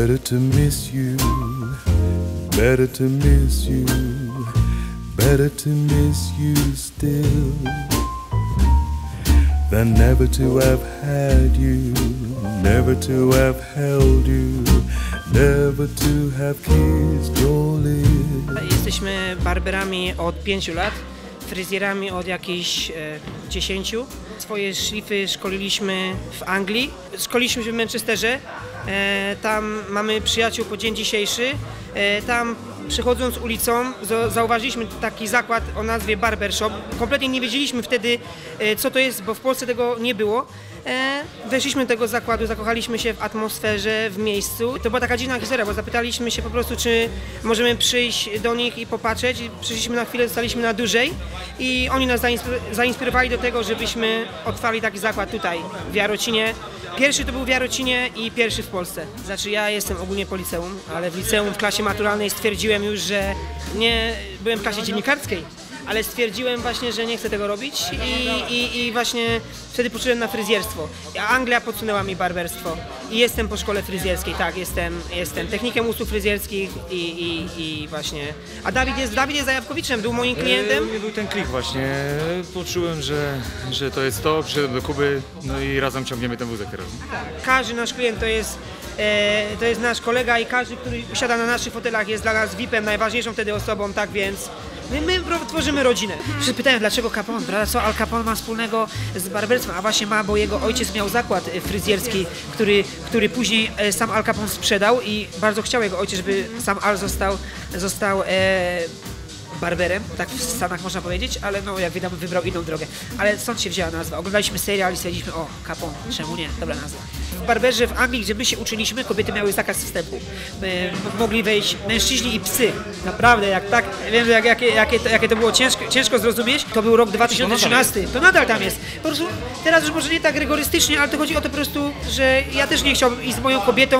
Better to miss you, better to miss you, better to miss you still than never to have had you, never to have held you, never to have kissed your lips. Jesteśmy barberami od 5 lat, fryzjerami od jakichś 10. Swoje szlify szkoliliśmy w Anglii, szkoliliśmy się w Manchesterze. Tam mamy przyjaciół po dzień dzisiejszy. Tam przechodząc ulicą zauważyliśmy taki zakład o nazwie Barbershop. Kompletnie nie wiedzieliśmy wtedy, co to jest, bo w Polsce tego nie było. Weszliśmy do tego zakładu, zakochaliśmy się w atmosferze, w miejscu. To była taka dziwna historia, bo zapytaliśmy się po prostu, czy możemy przyjść do nich i popatrzeć. Przyszliśmy na chwilę, zostaliśmy na dłużej i oni nas zainspirowali do tego, żebyśmy otwarli taki zakład tutaj, w Jarocinie. Pierwszy to był w Jarocinie i pierwszy w Polsce. Znaczy ja jestem ogólnie po liceum, ale w liceum w klasie maturalnej stwierdziłem już, że nie byłem w klasie dziennikarskiej, ale stwierdziłem właśnie, że nie chcę tego robić i właśnie wtedy poszedłem na fryzjerstwo. Anglia podsunęła mi barberstwo i jestem po szkole fryzjerskiej, tak, jestem technikiem usług fryzjerskich i właśnie... A Dawid jest Zajawkowiczem, był moim klientem. Był ten klik właśnie, poczułem, że to jest to, przyszedłem do Kuby, no i razem ciągniemy ten wózek teraz. Każdy nasz klient to jest nasz kolega i każdy, który siada na naszych fotelach, jest dla nas VIP-em, najważniejszą wtedy osobą, tak więc my tworzymy rodzinę. Pytałem, dlaczego Capone, prawda, co Al Capone ma wspólnego z barberstwem, a właśnie ma, bo jego ojciec miał zakład fryzjerski, który później sam Al Capone sprzedał i bardzo chciał jego ojciec, żeby sam Al został barberem, tak w Stanach można powiedzieć, ale no jak wiadomo wybrał inną drogę. Ale stąd się wzięła nazwa. Oglądaliśmy serial i stwierdziliśmy, o, Capone, czemu nie? Dobra nazwa. W barberze w Anglii, gdzie my się uczyliśmy, kobiety miały zakaz wstępu. Mogli wejść mężczyźni i psy. Naprawdę, jak tak, wiem, jakie to było ciężko zrozumieć. To był rok 2013. To nadal tam jest. Po prostu teraz już może nie tak rygorystycznie, ale to chodzi o to po prostu, że ja też nie chciałbym iść z moją kobietą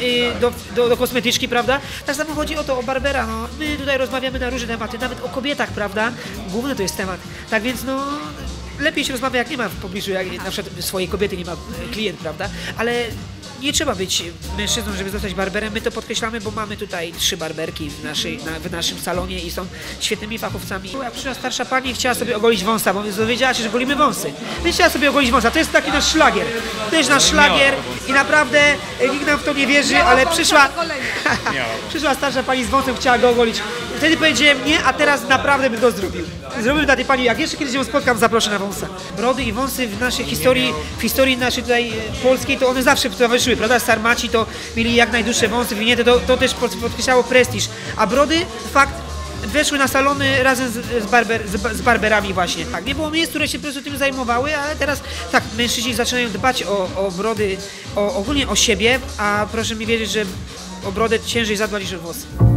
do kosmetyczki, prawda? Tak samo chodzi o to, o barbera. No, my tutaj rozmawiamy na różne tematy, nawet o kobietach, prawda? Główny to jest temat. Tak więc no... Lepiej się rozmawia, jak nie ma w pobliżu, jak na przykład swojej kobiety nie ma klient, prawda? Ale nie trzeba być mężczyzną, żeby zostać barberem. My to podkreślamy, bo mamy tutaj 3 barberki w naszym salonie i są świetnymi fachowcami. Jak przyszła starsza pani i chciała sobie ogolić wąsa, bo dowiedziała się, że golimy wąsy. Więc chciała sobie ogolić wąsa. To jest taki nasz szlagier. To jest nasz szlagier i naprawdę nikt nam w to nie wierzy, ale przyszła starsza pani z wąsem, chciała go ogolić. Wtedy powiedziałem nie, a teraz naprawdę bym to zrobił. Zrobił dla tej pani, jak jeszcze kiedyś ją spotkam, zaproszę na wąsa. Brody i wąsy w naszej historii naszej tutaj polskiej, to one zawsze towarzyszyły, prawda? Sarmaci to mieli jak najdłuższe wąsy, winięte, to też podkreślało prestiż. A brody, fakt, weszły na salony razem z barberami właśnie. Tak, nie było miejsc, które się po prostu tym zajmowały, ale teraz tak, mężczyźni zaczynają dbać o brody, ogólnie o siebie, a proszę mi wierzyć, że o brodę ciężej zadbać niż o włosy.